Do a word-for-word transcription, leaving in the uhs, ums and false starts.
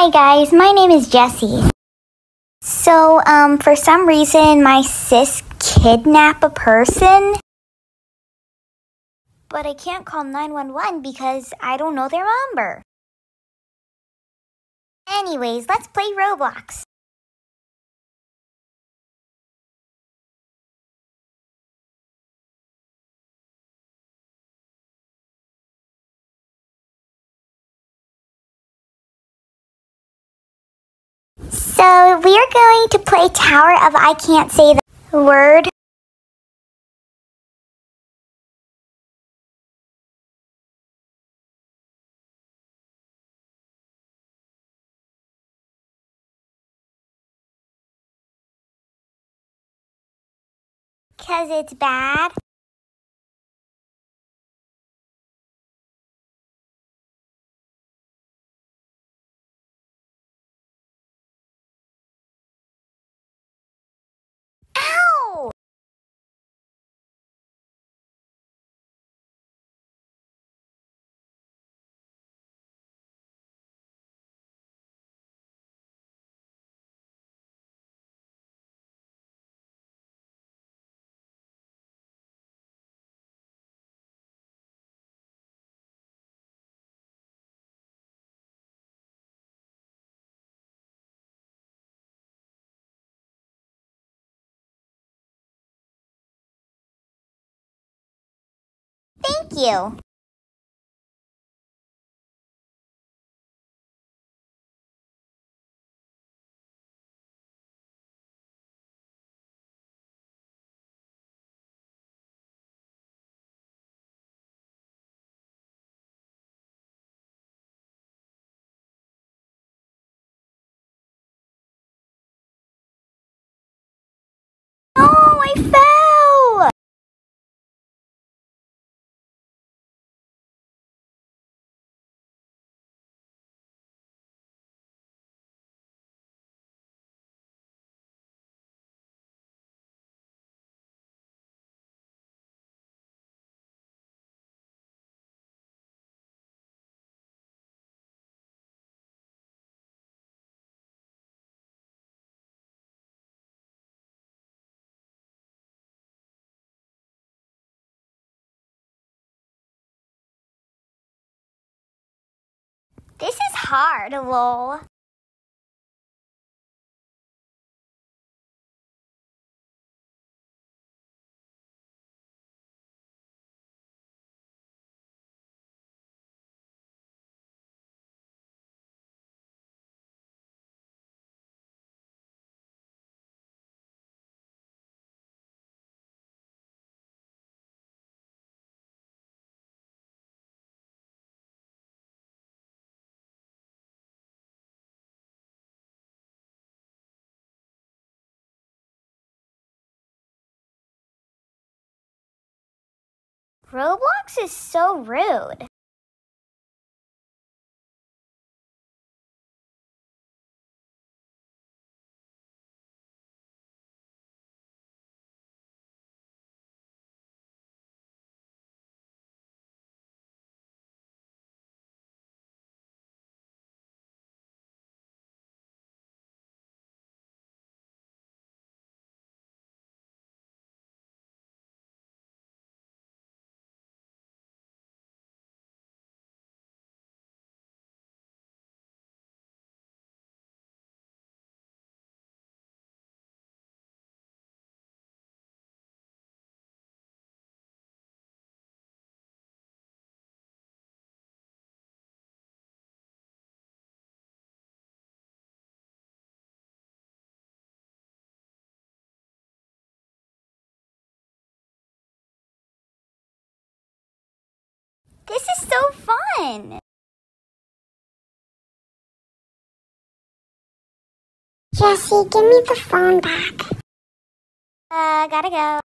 Hi guys, my name is Jessie. So, um, for some reason, my sis kidnapped a person. But I can't call nine one one because I don't know their number. Anyways, let's play Roblox. So, we are going to play Tower of I Can't Say the Word. Because it's bad. Ow! Thank you. Oh, I fell! This is hard, lol. Roblox is so rude. This is so fun. Jessie, give me the phone back. Uh, gotta go.